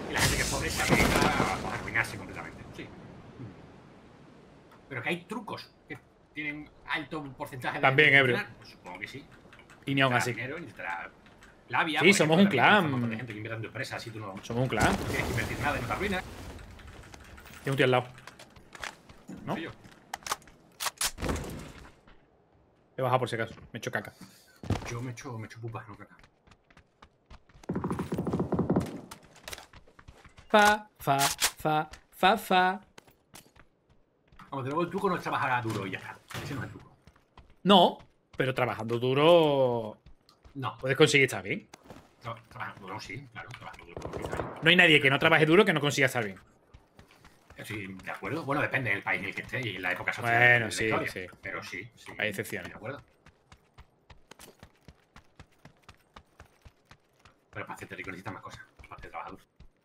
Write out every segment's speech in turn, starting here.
Y la gente que es pobre se arriesga a arruinarse completamente. Sí. Pero que hay trucos que tienen alto porcentaje de También, funcionar. ebrio. Pues supongo que sí. Y ni aún Necesitará así. dinero, necesitará labia. Sí, por somos ejemplo, un también, clan. que está un montón de gente que invierte en tu empresa, así tú no Somos un clan. tienes que invertir nada y no te arruinas. Tiene un tío al lado. ¿No? Soy yo. He bajado por si acaso. Me he hecho caca. Yo me echo pupas, no caca. Fa. Vamos, de nuevo el truco no es trabajar duro y ya está. Ese no es el truco. No, pero trabajando duro No. puedes conseguir estar bien. Trabajando duro, sí, claro. Trabajando duro. No hay nadie que no trabaje duro que no consiga estar bien. Sí, de acuerdo. Bueno, depende del país en el que esté y en la época social. Bueno, de la sí, historia. sí. Pero sí. Hay excepciones. De acuerdo. Pero para hacerte rico necesitas más cosas. Para hacer trabajador.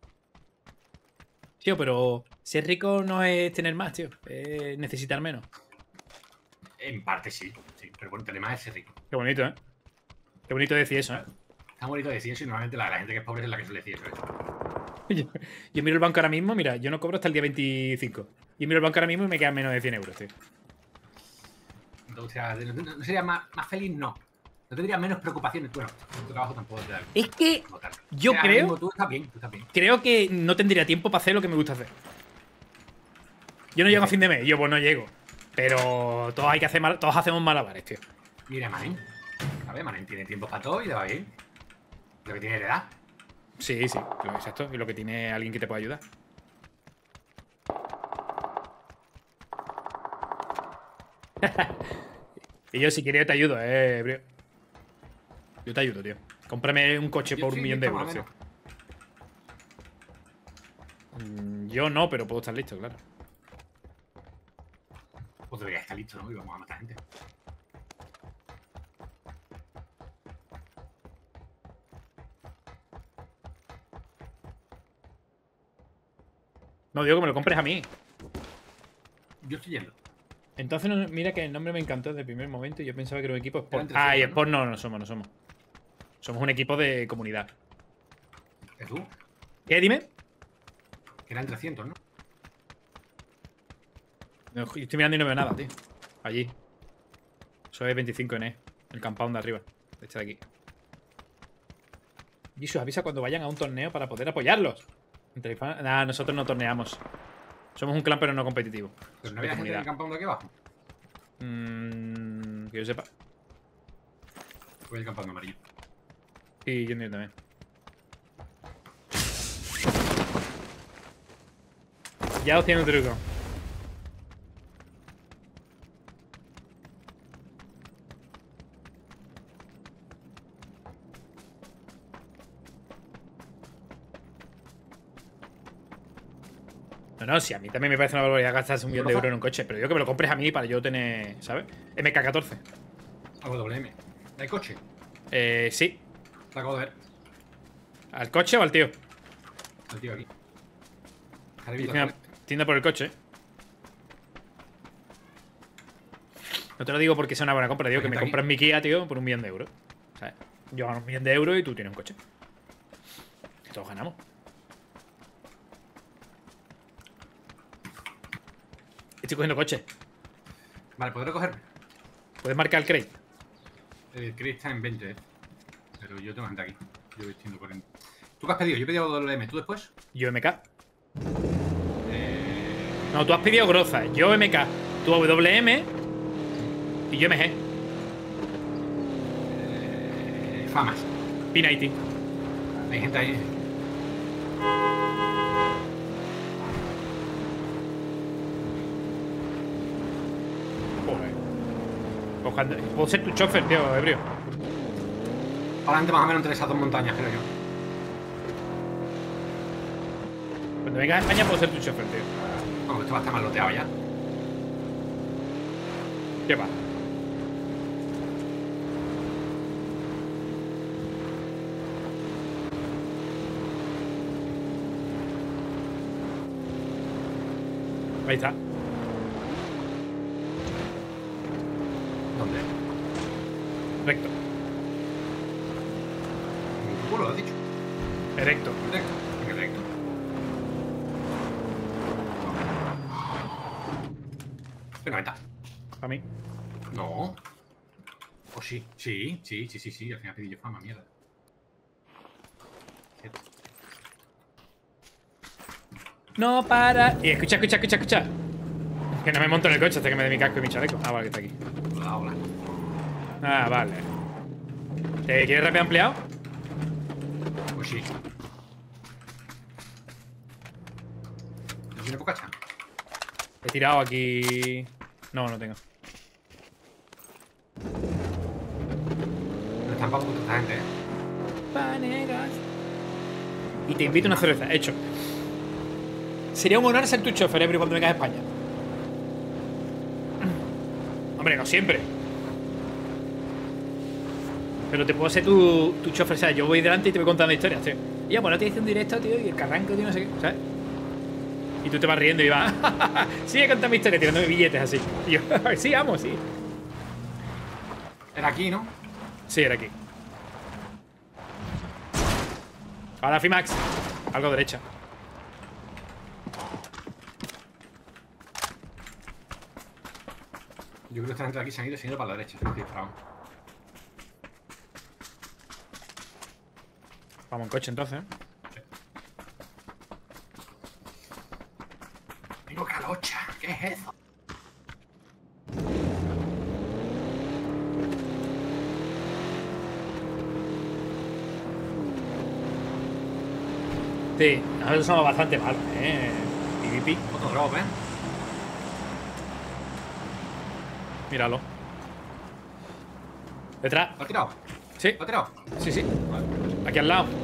Tío, pero ser rico no es tener más, tío. Es necesitar menos. En parte sí. Pero bueno, tener más es ser rico. Qué bonito, ¿eh? Qué bonito decir eso, ¿eh? Está bonito decir eso y normalmente la gente que es pobre es la que suele decir eso. Yo miro el banco ahora mismo, mira, yo no cobro hasta el día 25. Yo miro el banco ahora mismo y me quedan menos de 100 euros, tío. Entonces, ¿no sería más feliz? No. No tendrías menos preocupaciones. Bueno, tu trabajo tampoco te da. Es que como tal. yo Ahora creo... mismo tú estás bien. Creo que no tendría tiempo para hacer lo que me gusta hacer. Yo no llego a fin de mes, yo pues no llego. Pero todos hay que hacer todos hacemos malabares, tío. Mira, Manen. A ver, Manen tiene tiempo para todo y le va bien. Lo que tiene edad. Sí, exacto. Y lo que tiene alguien que te pueda ayudar. Y yo, si quieres, yo te ayudo, bro. Yo te ayudo, tío. Cómprame un coche por 1.000.000 de euros, tío. Yo no, pero puedo estar listo, claro. Pues debería estar listo, ¿no? Y vamos a matar gente. No, digo que me lo compres a mí. Yo estoy yendo. Entonces, mira que el nombre me encantó desde el primer momento y yo pensaba que era un equipo Sport. Ah, y Sport no somos. Somos un equipo de comunidad. ¿Es tú? ¿Qué? Dime. Que eran 300, ¿no? No, estoy mirando y no veo nada, tío. Allí. Eso es 25 NE. El compound de arriba. Este de aquí. Jesus, avisa cuando vayan a un torneo para poder apoyarlos. Nah, nosotros no torneamos. Somos un clan pero no competitivo. Pero no había gente en el campamento de aquí abajo. Que yo sepa. Fue el campamento amarillo. Sí, yo entiendo también. Ya os tiene un truco. No, si a mí también me parece una barbaridad gastarse 1.000.000 de euros en un coche. Pero yo que me lo compres a mí para yo tener, ¿sabes? MK14. Algo WM. ¿Hay coche? Sí. Te acabo de ver. ¿Al coche o al tío? El tío aquí. Tienda por el coche. No te lo digo porque sea una buena compra. Digo que me compras mi Kia, tío, por 1.000.000 de euros. ¿Sabes? Yo gano 1.000.000 de euros y tú tienes un coche. Que todos ganamos. Estoy cogiendo coche. Vale, ¿puedo recogerme? ¿Puedes marcar el crate? El crate está en 20, pero yo tengo gente aquí. Yo estoy en 40. ¿Tú qué has pedido? Yo he pedido WM. ¿Tú después? Yo MK. No, tú has pedido Groza. Yo MK. Tú WM. Y yo MG. Famas. P90. Hay gente ahí. Joder. Puedo ser tu chofer, tío, ebrio. Para adelante más o menos entre esas dos montañas, creo yo. Cuando vengas a España puedo ser tu chofer, tío. Vamos, esto va a estar mal loteado ya. ¿Qué va? Ahí está. ¿Dónde? Recto. ¿En tu culo lo has dicho? Recto. Recto. En el recto. P90. Para mí. No. O sí. Sí. Al final pedí yo fama, mierda. Cierto. No para. Y escucha. Que no me monto en el coche hasta que me dé mi casco y mi chaleco. Ah, vale, que está aquí. Hola. Ah, vale. ¿Te quieres rápido ampliado? Pues sí. ¿No tiene poca chance? He tirado aquí. No tengo. No están para esta gente, Panegas. Y te invito a una cerveza. Hecho. Sería un honor ser tu chofer, Ebri, cuando vengas a España. Hombre, no siempre. Pero te puedo ser tu chofer, ¿sabes? Yo voy delante y te voy contando historias, tío. Y ya, pues no te hice un directo, tío, y el carranco, tío, no sé qué, ¿sabes? Y tú te vas riendo y vas, sigue contando mi historia, tirándome billetes así. Y yo, sí, vamos, sí. Era aquí, ¿no? Sí, era aquí. Ahora, Fimax. Algo derecha. Yo creo que esta gente de aquí se han ido para la derecha. Se han disparado. Vamos en coche, entonces. Tengo calocha. ¿Qué es eso? Sí, nosotros somos bastante malos, PvP. Otro drop, Míralo. Detrás. ¿Lo ha tirado? Sí, ¿Lo ha tirado? sí. Vale. Aquí al lado.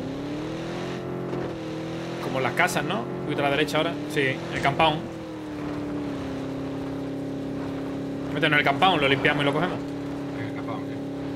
Como en las casas, ¿no? Un poquito a la derecha ahora. Sí, el compound. Métenos en el compound, lo limpiamos y lo cogemos. Venga, capaz, tío.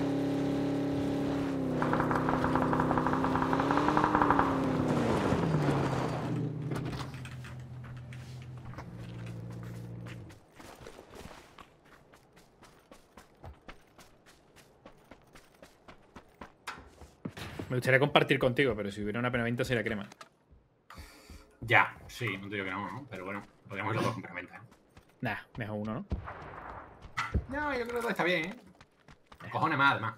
Me gustaría compartir contigo, pero si hubiera una P90 sería crema. Ya, sí, no te digo que no, pero bueno, podríamos ir los dos complementar. Nah, mejor uno, ¿no? No, yo creo que todo está bien, Cojones más, además.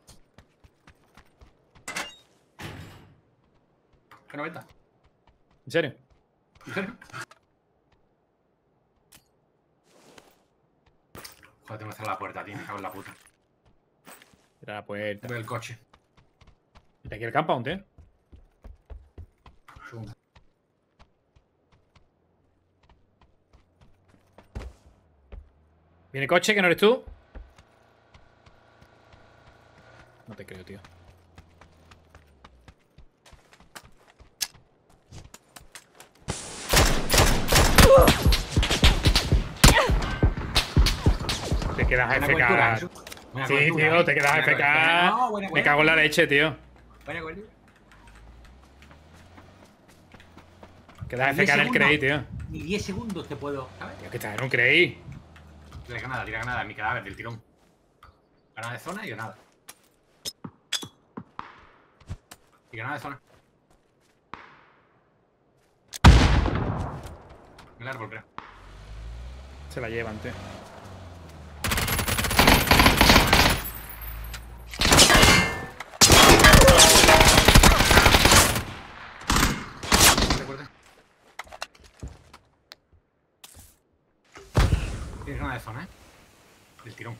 ¿Qué 90? ¿En serio? ¿En serio? Joder, tengo que cerrar la puerta, tío. Me cago en la puta. Era la puerta. Voy al coche. ¿De aquí el compound, tío? Segundo. ¿Viene coche, que no eres tú? No te creo, tío. Te quedas Buena cobertura, FK. eso. Buena Sí, cobertura, tío, te quedas Buena FK. cobertura. No, buena Me cobertura. cago en la leche, tío. Buena cobertura. Quedas 10 FK en el segundos. Crey, tío. Ni 10 segundos te puedo, ¿sabes? Tío, que estás en un Crey. Tira granada en mi cadáver del tirón. Granada de zona y granada. Y granada de zona. En el árbol, creo. Se la llevan, tío. Recuerda. Tienes granada de zona, del tirón.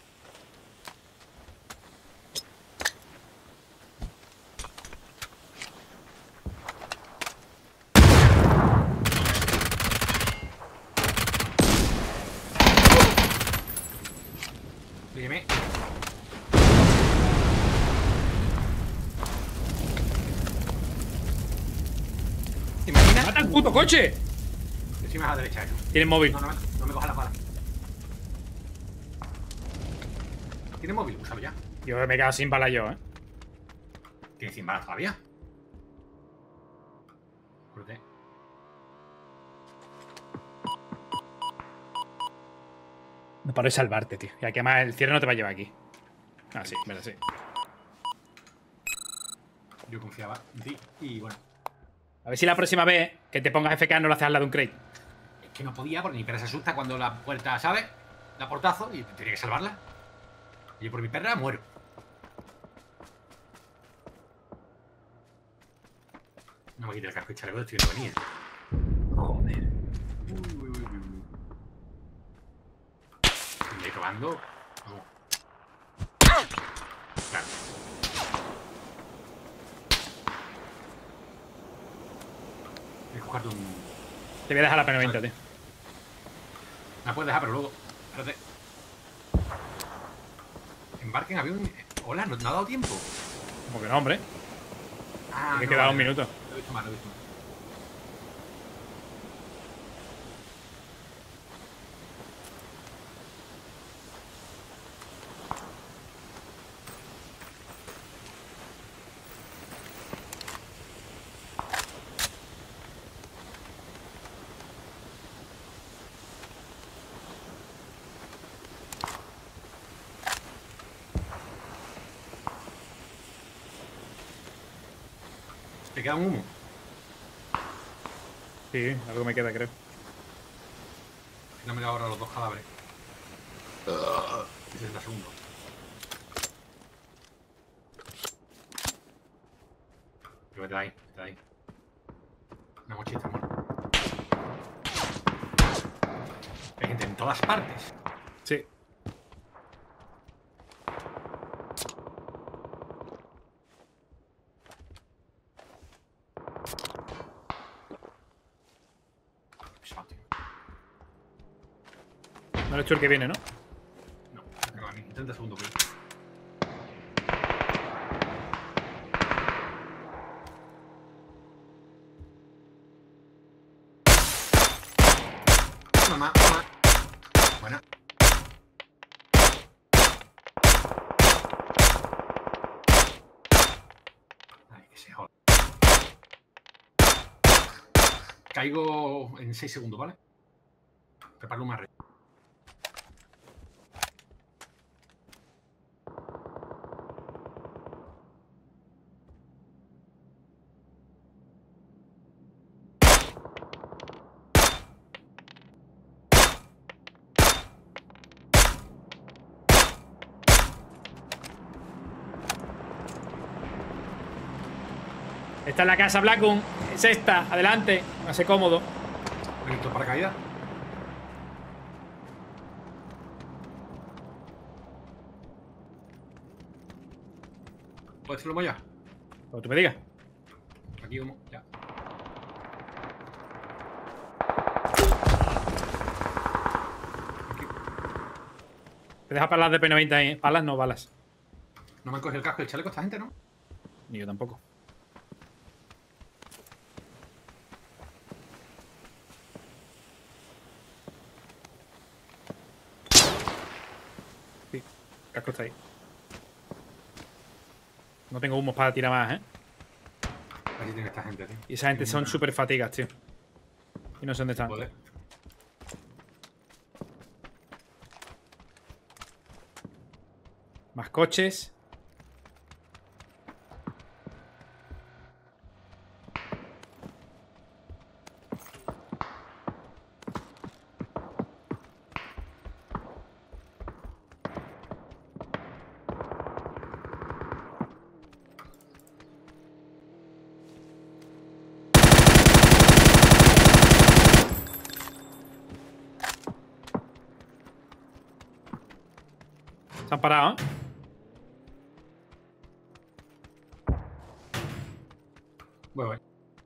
Dígame. ¿Te imaginas? ¡Mata el puto coche! Estoy más a la derecha, eso. Tienes móvil. No me cojas la bala. ¿Tiene móvil? Úsalo ya. Yo me he quedado sin bala yo, ¿Tiene 100 balas todavía? Cruce. No paro de salvarte, tío. Y aquí además el cierre no te va a llevar aquí. Ah, sí, verdad, sí. Yo confiaba en ti y bueno. A ver si la próxima vez que te pongas FK no lo haces al lado de un crate. Es que no podía porque mi perra se asusta cuando la puerta, ¿sabes? da portazo y tenía que salvarla. Y yo por mi perra muero. No me quite el casco y chaleco, estoy viendo venir. Joder. Uy. Estoy robando. Vamos. Claro. Voy a cogerte un... Te voy a dejar la P90, tío. La puedes dejar, pero luego... Espérate. Embarque en avión... Hola, ¿no ha dado tiempo? Como que no, hombre. Ah, Me no, quedado vale, un minuto. Lo he visto mal, lo he visto mal. ¿Te queda un humo? Sí, algo me queda, creo. No me da ahora los dos cadáveres. 60 segundos. Pero vete de ahí, vete de ahí. Una mochita, amor. Hay gente en todas partes. Sí. Pesado, tío. No eres tú el que viene, ¿no? No, me acaba a mí. 30 segundos, güey. Mamá. Buena. Ay, que se joda. Caigo en 6 segundos, ¿vale? Preparo un marre. Esta es la casa Blackun. Es esta. Adelante. Hágase cómodo. ¿Listo para caída? ¿Puedes hacerlo ya? Como tú me digas. Aquí como, ya. Aquí. Te deja palas de P90 ahí, ¿eh? Palas, no balas. No me han cogido el casco y el chaleco esta gente, ¿no? Ni yo tampoco. Sí, el casco está ahí. No tengo humos para tirar más, ¿eh? Aquí tiene esta gente, tío. Y esa gente son Una- súper fatigas, tío. Y no sé dónde están. Joder. Más coches. Se han parado, ¿eh? Voy.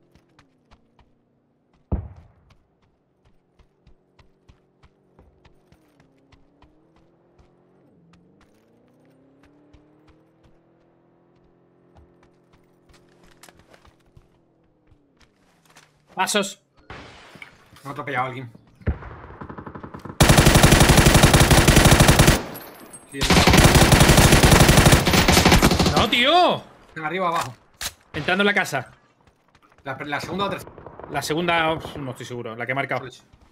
Pasos. Me ha atropellado a alguien. Sí, ¡No, tío! están arriba o abajo. Entrando en la casa. La segunda o tercera. La segunda, no estoy seguro. La que he marcado.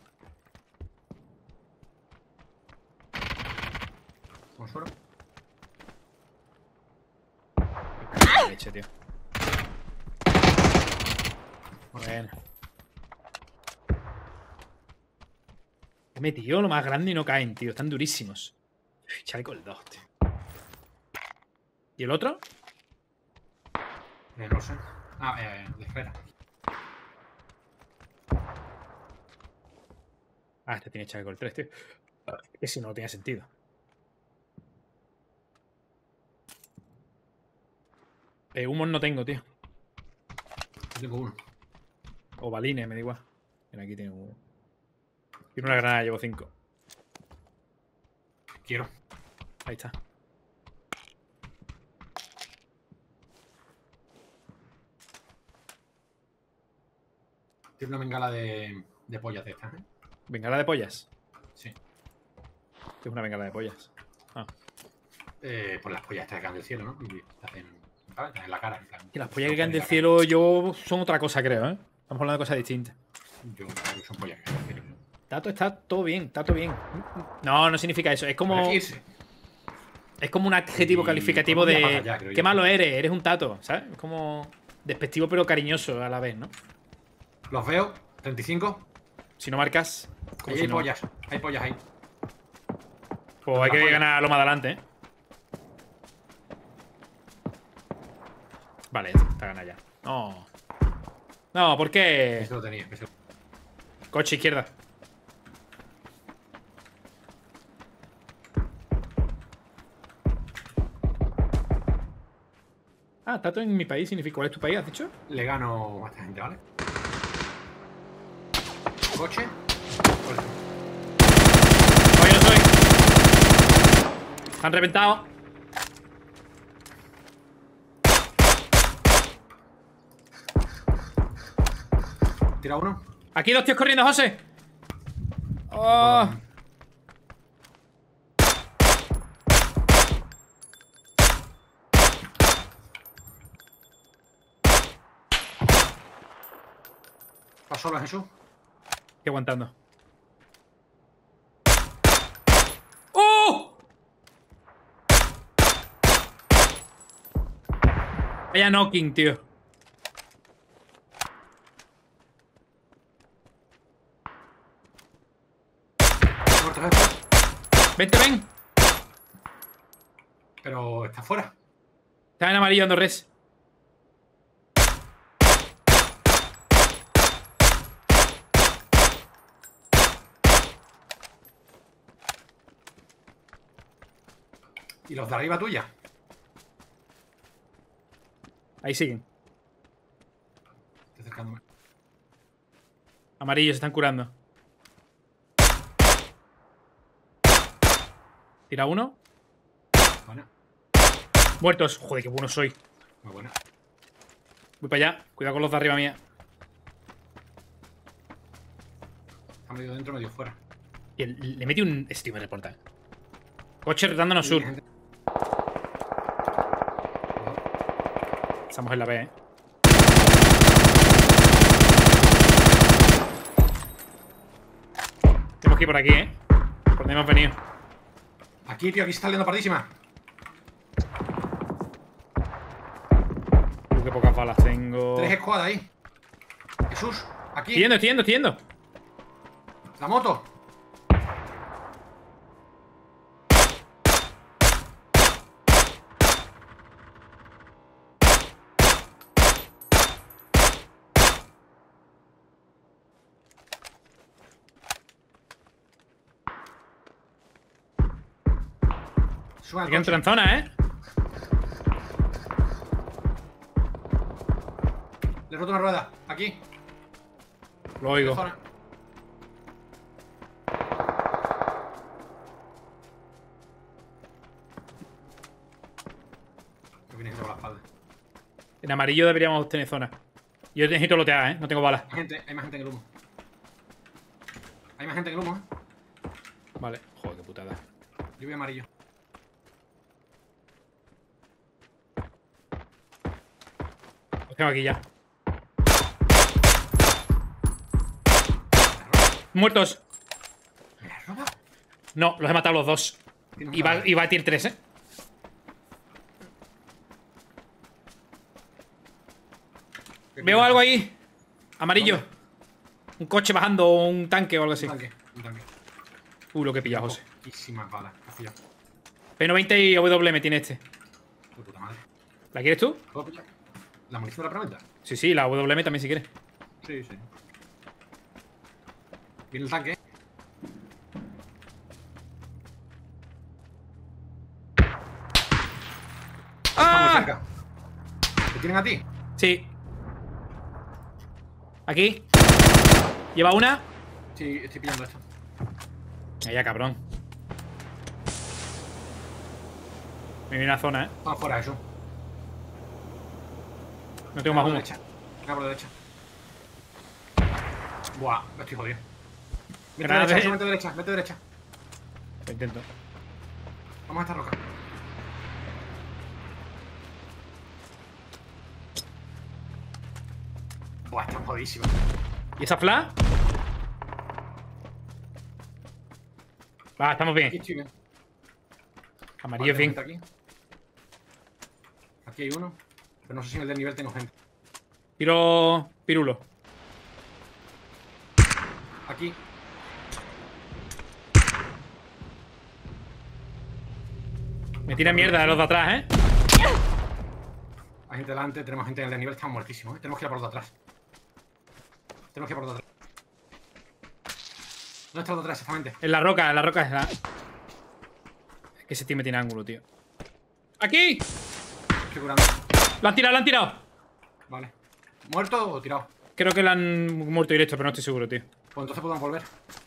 Con suero. Leche, tío. Bueno. He metido lo más grande y no caen, tío. Están durísimos. Uy, chaleco el 2, tío. ¿Y el otro? No sé. Ah, de esfera. Ah, este tiene chaleco el 3, tío. Ese no tiene sentido. Humos no tengo, tío. Yo tengo uno. O balines, me da igual. Mira, aquí tengo uno. Tiene una granada, llevo 5. Quiero. Ahí está. Tiene una bengala de pollas de estas, ¿eh? ¿Bengala de pollas? Sí. ¿Qué es una bengala de pollas? Ah. Por las pollas estas que caen del cielo, ¿no? Y te hacen, ¿sabes? Te hacen en la cara. En plan, Y las pollas que no caen del la cielo yo son otra cosa, creo, ¿eh? Estamos hablando de cosas distintas. cara. Yo creo que son pollas que caen del cielo. Tato está todo bien, está todo bien. No, no significa eso. Es como. Hay que irse. Es como un adjetivo Y calificativo podemos de. viajar allá, creo Qué yo. malo eres un tato, ¿sabes? Es como. Despectivo pero cariñoso a la vez, ¿no? Los veo. 35. Si no marcas. Como Ahí si hay no. pollas. Hay pollas ahí. Pues hay que ganar lo más adelante, ¿eh? Vale, está ganado ya. No. No, ¿por qué? Eso lo tenía. Eso. Coche izquierda. Ah, tato en mi país significa. ¿Cuál es tu país, has dicho? Le gano a esta gente, ¿vale? Coche. Por eso. Oye, no soy. Han reventado. Tira uno. Aquí 2 tíos corriendo, José. Oh. ¿Estás solo, Jesús? Estoy aguantando. ¡Oh! Vaya knocking, tío. Muerto, Jesús. Vente, ven. Pero está fuera. Está en amarillo dando res. Y los de arriba tuya. Ahí siguen. Estoy acercándome. Amarillos se están curando. Tira uno. Buena. Muertos. Joder, qué bueno soy. Muy buena. Voy para allá. Cuidado con los de arriba mía. Está medio dentro, medio fuera. Y le metí un. Ese tío me reporta. Coche retándonos sur. Gente. Estamos en la B, ¿eh? Tenemos que ir por aquí, ¿eh? Por donde hemos venido. Aquí, tío, aquí se está liando pardísima. Qué pocas balas tengo. 3 squad ahí. Jesús, aquí. Estoy yendo. La moto. Sube al Hay que entrar en coche. zona, ¿eh? Le he roto una rueda. Aquí. Lo oigo. Zona. Lo viene por la espalda. En amarillo deberíamos tener zona. Yo necesito lotear, ¿eh? No tengo balas. Hay más gente en el humo. Hay más gente en el humo, ¿eh? Vale. Joder, qué putada. Yo voy amarillo. Los tengo aquí ya. Muertos. ¿Me la has robado? No, los he matado los dos. Tiene un Y va cadáver. a tier 3, ¿eh? Veo algo ahí. Amarillo. ¿Dónde? Un coche bajando o un tanque o algo así. Un tanque, un tanque. Lo que he pillado, José. Poquísimas balas. Has pillado. P90 y WM tiene este. De puta madre. ¿La quieres tú? ¿Puedo pillar? ¿La munición de la preventa? Sí, la WM también si quieres. Sí. Viene el tanque. Está muy cerca. ¿Te tienen a ti? Sí. Aquí. Lleva una. Sí, estoy pillando esto. Ya, cabrón. Me viene una zona, ¿eh? Vamos fuera, eso. No tengo más humo. Venga por la derecha. Buah, me estoy jodido. Vete Granada derecha, de- vete derecha, vete derecha. Lo intento. Vamos a esta roca. Buah, está jodidísimo. ¿Y esa flash? Va, estamos Aquí bien. estoy bien. Amarillo, Vale, fin. vente aquí. Aquí hay uno. Pero no sé si en el del nivel tengo gente. Tiro pirulo. Aquí. Me tiran mierda los de atrás, ¿eh? Hay gente delante, tenemos gente en el del nivel, estamos muertísimos, ¿eh? Tenemos que ir a por los de atrás. Tenemos que ir a por los de atrás. ¿Dónde está los de atrás exactamente? En la roca es la... Es que ese tío me tiene ángulo, tío. ¡Aquí! Estoy curando. ¡Lo han tirado, lo han tirado! Vale. ¿Muerto o tirado? Creo que lo han muerto directo, pero no estoy seguro, tío. Pues entonces podemos volver.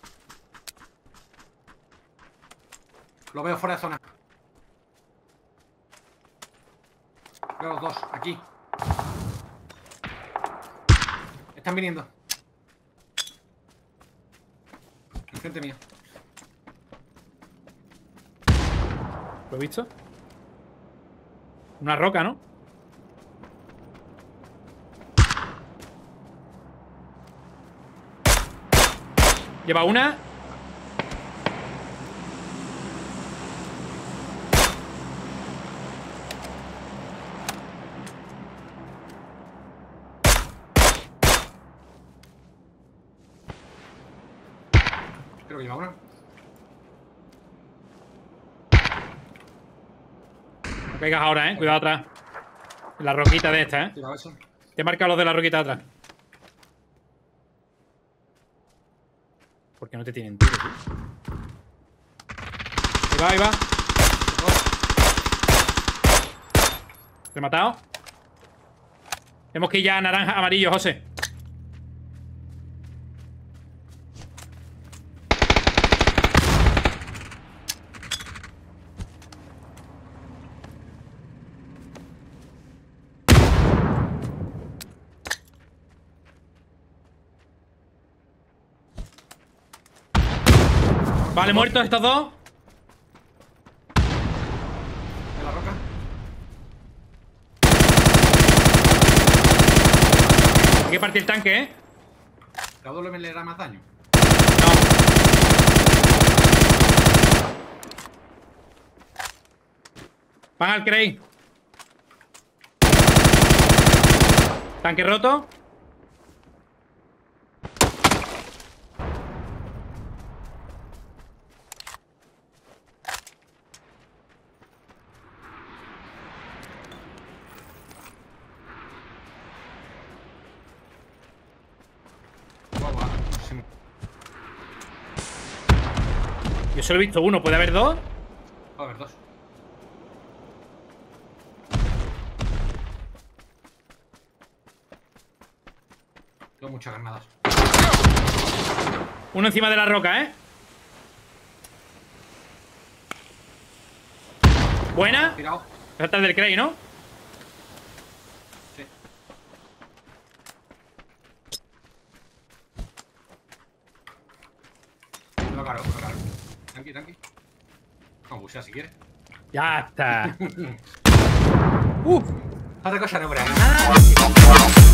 Lo veo fuera de zona. Veo los dos, aquí. Están viniendo. Enfrente mía. ¿Lo he visto? Una roca, ¿no? Lleva una. Creo que lleva una. No caigas ahora, cuidado atrás. En la roquita de esta, Tirado eso. Te he marcado los de la roquita de atrás. ¿Por qué no te tienen tiro, tío? Ahí va. Rematado. Tenemos que ir ya a naranja, amarillo, José. Vale, muertos estos dos. En la roca. Hay que partir el tanque, La WM le hará más daño. No. Van al Cray. Tanque roto. Guau, guau. Yo solo he visto uno, ¿puede haber dos? Va a haber dos. Tengo muchas granadas. Uno encima de la roca, Buena. Tirado. Falta el del Cray, ¿no? Sí. Lo caro. Tranqui. Vamos a bucear si quieres. Ya está. Otra cosa no, hombre.